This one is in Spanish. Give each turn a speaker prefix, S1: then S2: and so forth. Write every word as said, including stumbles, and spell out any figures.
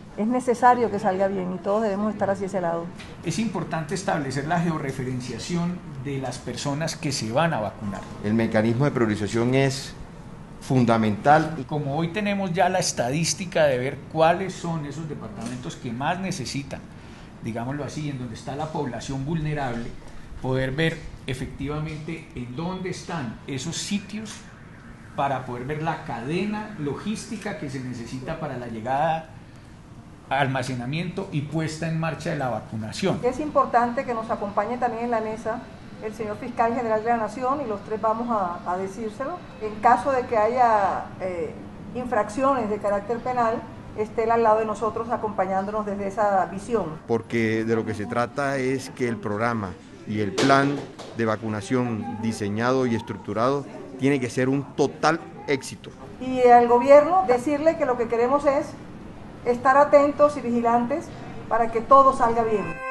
S1: es necesario que salga bien y todos debemos estar hacia ese lado.
S2: Es importante establecer la georreferenciación de las personas que se van a vacunar.
S3: El mecanismo de priorización es fundamental.
S2: Y como hoy tenemos ya la estadística de ver cuáles son esos departamentos que más necesitan, digámoslo así, en donde está la población vulnerable, poder ver efectivamente en dónde están esos sitios para poder ver la cadena logística que se necesita para la llegada, almacenamiento y puesta en marcha de la vacunación.
S1: Es importante que nos acompañe también en la mesa el señor Fiscal General de la Nación y los tres vamos a, a decírselo. En caso de que haya eh, infracciones de carácter penal, esté él al lado de nosotros acompañándonos desde esa visión.
S3: Porque de lo que se trata es que el programa y el plan de vacunación diseñado y estructurado tiene que ser un total éxito.
S1: Y al gobierno decirle que lo que queremos es estar atentos y vigilantes para que todo salga bien.